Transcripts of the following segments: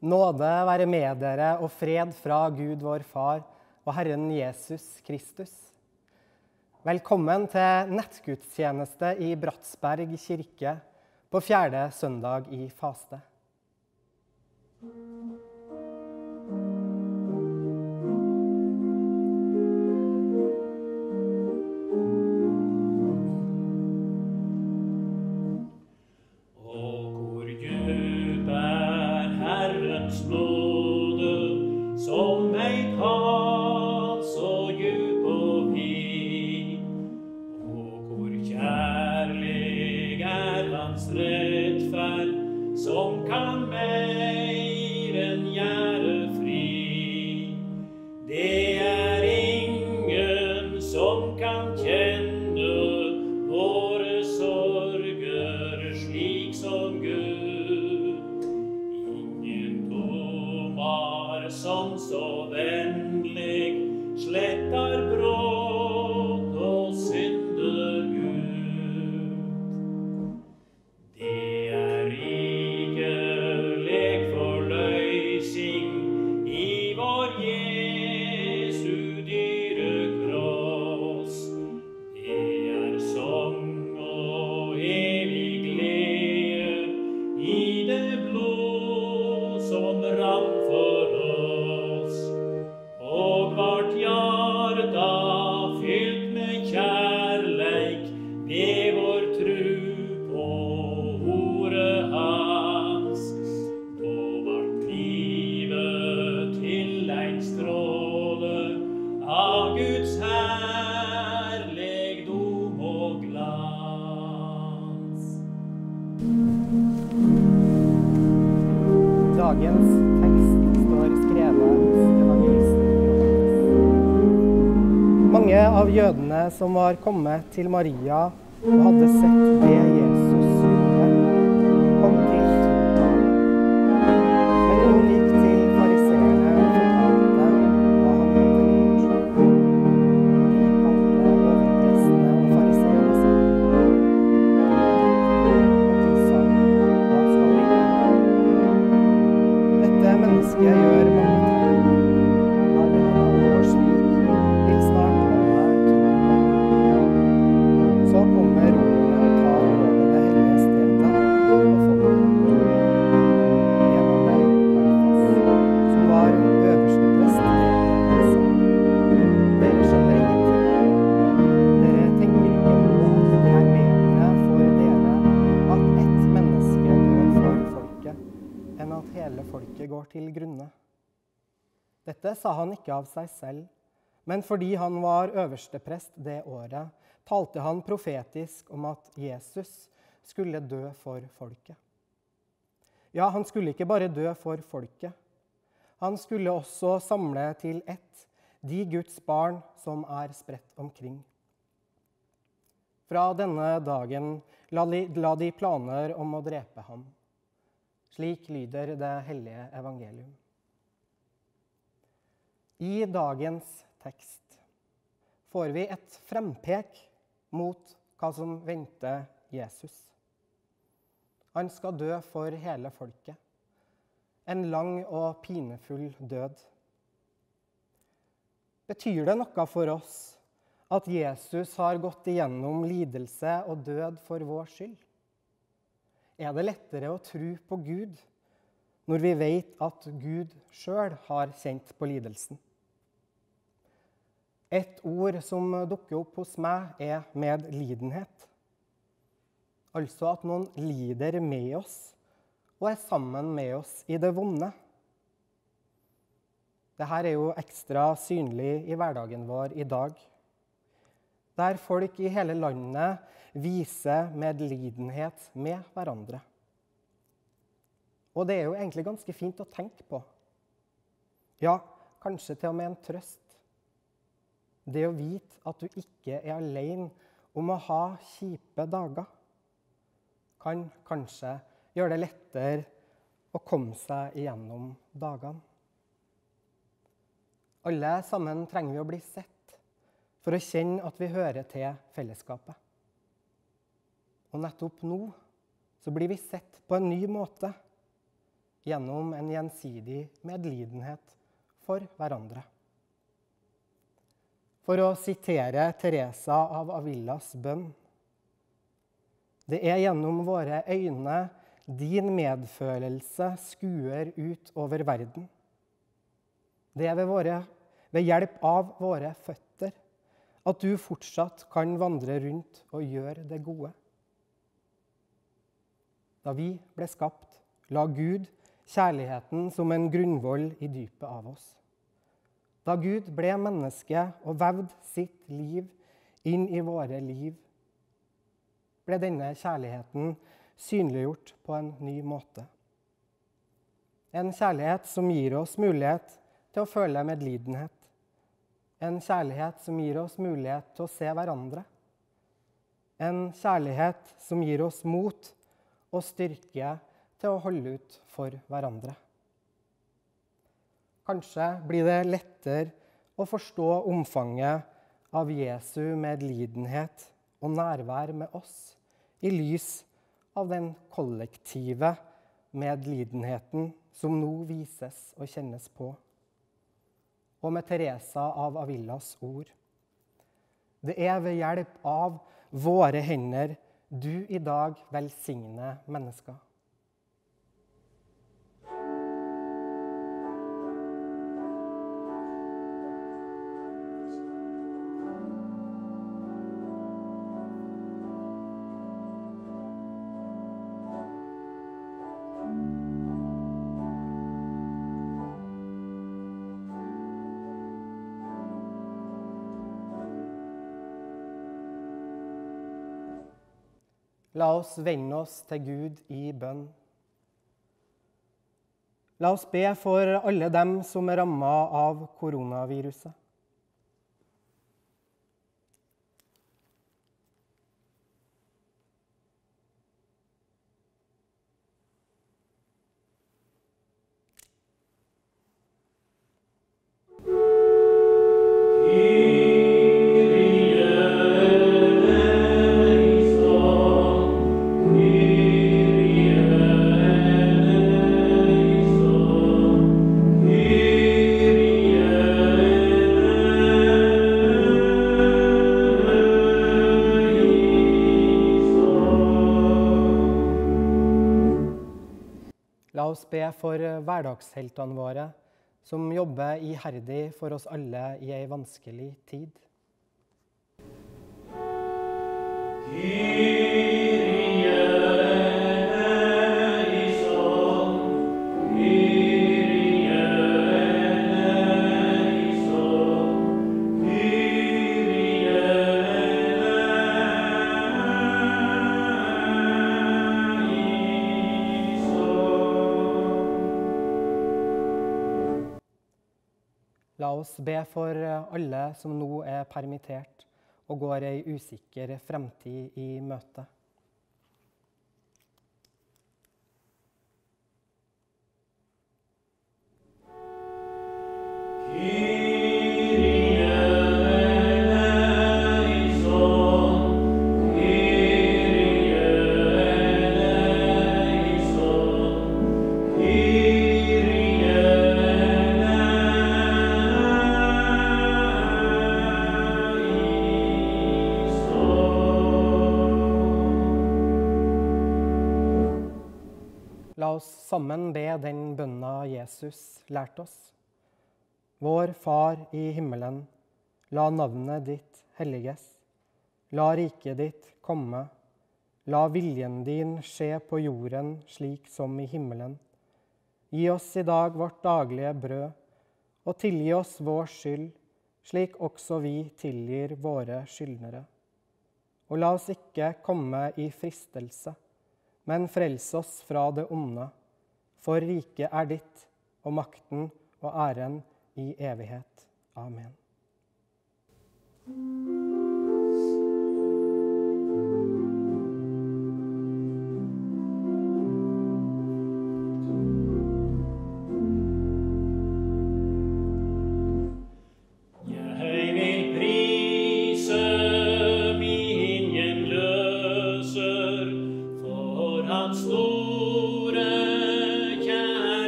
Nåde være med dere og fred fra Gud vår Far og Herren Jesus Kristus. Velkommen til nettgudstjeneste i Bratsberg kirke på 4. søndag i faste. Dagens tekst står skrevet hos evangelisten Johannes. Mange av jødene som var kommet til Maria og hadde sett det Jesus gjorde, kom til tro. Men hun gikk til fariseerne og fortalte hva han hadde gjort. De kalte overprestene og fariseerne sammen. Og de sa, hva skal vi gjøre? Dette mennesket gjør mange tegn. Har det holdt slik, vil snart alle tro på ham. Så kommer romerne og tar både det hellige stedet og folket. En av dem, Kaifas, som var øverste prest, sa: Dere skjønner ingenting. Dere tenker ikke på at det er bedre for dere at ett menneske dør for folket, enn at hele folket går til grunne. Dette sa han ikke av seg selv, men fordi han var øversteprest det året, talte han profetisk om at Jesus skulle dø for folket. Ja, han skulle ikke bare dø for folket. Han skulle også samle til ett de Guds barn som er spredt omkring. Fra denne dagen la de planer om å drepe ham. Slik lyder det hellige evangelium. I dagens tekst får vi et frempek mot hva som venter Jesus. Han skal dø for hele folket. En lang og pinefull død. Betyr det noe for oss at Jesus har gått igjennom lidelse og død for vår skyld? Er det lettere å tro på Gud når vi vet at Gud selv har kjent på lidelsen? Et ord som dukker opp hos meg er medlidenhet. Altså at noen lider med oss og er sammen med oss i det vonde. Dette er jo ekstra synlig i hverdagen vår i dag, der folk i hele landet viser medlidenhet med hverandre. Og det er jo egentlig ganske fint å tenke på. Ja, kanskje til og med en trøst. Det å vite at du ikke er alene om å ha kjipe dager, kan kanskje gjøre det lettere å komme seg igjennom dagene. Alle sammen trenger vi å bli sett for å kjenne at vi hører til fellesskapet. Og nettopp nå så blir vi sett på en ny måte. gjennom en gjensidig medlidenhet for hverandre. For å sitere Teresa av Avilas bønn: det er gjennom våre øyne din medfølelse skuer ut over verden. Det er ved hjelp av våre føtter at du fortsatt kan vandre rundt og gjøre det gode. Da vi ble skapt, la Gud kjærligheten som en grunnvoll i dypet av oss. Da Gud ble menneske og vevde sitt liv inn i våre liv, ble denne kjærligheten synliggjort på en ny måte. En kjærlighet som gir oss mulighet til å føle medlidenhet. En kjærlighet som gir oss mulighet til å se hverandre. En kjærlighet som gir oss mot og styrke til å holde ut for hverandre. Kanskje blir det lettere å forstå omfanget av Jesu medlidenhet og nærvær med oss i lys av den kollektive medlidenheten som nå vises og kjennes på. Og med Teresa av Avilas ord: det er ved hjelp av våre hender du i dag velsigner mennesker. La oss vende oss til Gud i bønn. La oss be for alle dem som er rammet av koronaviruset. La oss be for hverdagsheltene våre, som jobber iherdig for oss alle i en vanskelig tid. La oss be for alle som nå er permittert og går ei usikker fremtid i møte. La oss sammen be den bønna Jesus lærte oss. Vår Far i himmelen, la navnet ditt helliges. La riket ditt komme. La viljen din skje på jorden slik som i himmelen. Gi oss i dag vårt daglige brød, og tilgi oss vår skyld, slik også vi tilgir våre skyldnere. Og la oss ikke komme i fristelse, men frels oss fra det onde, for riket er ditt, og makten og æren i evighet. Amen. Hans store kjærlighet.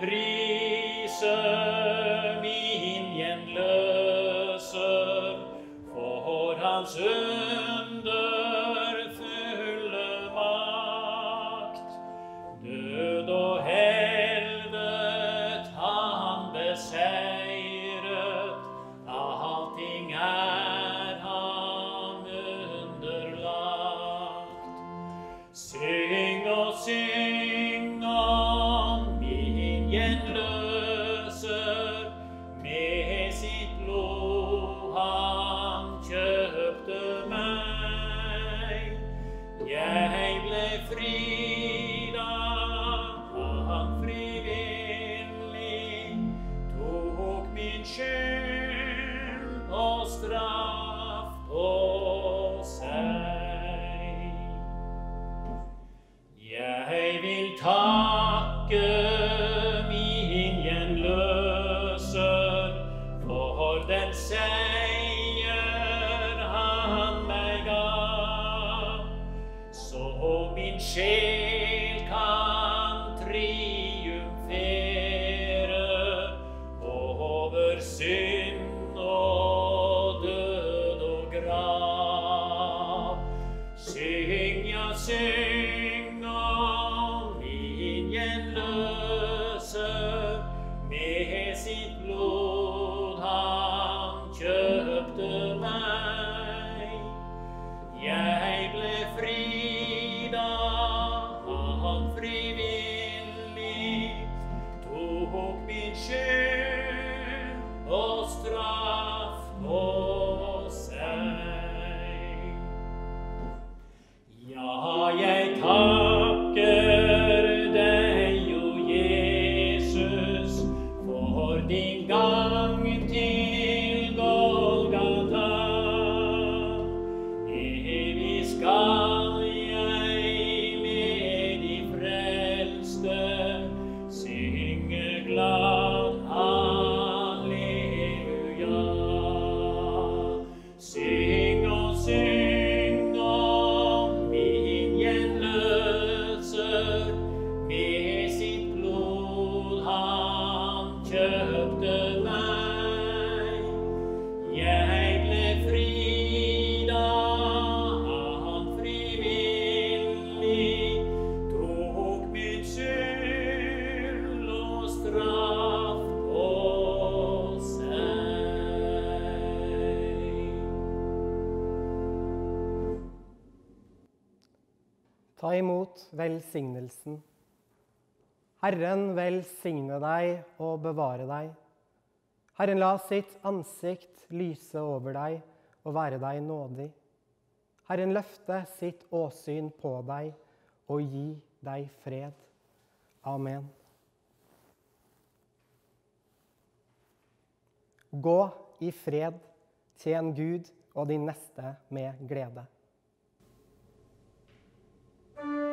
prise min gjenløser for hans underfulle makt. Død og helvete han beseiret, allting er ham underlagt. Syng og syng om min gjenløser, med sitt blod han kjøpte meg. Jeg ble fri da han frivillig tok min skyld og straff på seg. Jeg vil takke min gjenløser for den seier han meg gav, så min sjel kan triumfere over synd og død og grav. Syng, ja, syng om min gjenløser, med sitt blod han kjøpte meg. Jeg ble fri da han frivillig tok min skyld og straff på seg. Ja, jeg takker deg, o Jesus, for din gang til Golgata. Evig skal jeg med de frelste synge glad halleluja. Syng og syng om min gjenløser, med sitt blod han kjøpte meg. Jeg ble fri da han frivillig tok min skyld og straff på seg. Ta imot velsignelsen. Herren velsigne deg og bevare deg. Herren la sitt ansikt lyse over deg og være deg nådig. Herren løfte sitt åsyn på deg og gi deg fred. Amen. Gå i fred, tjen Gud og din neste med glede.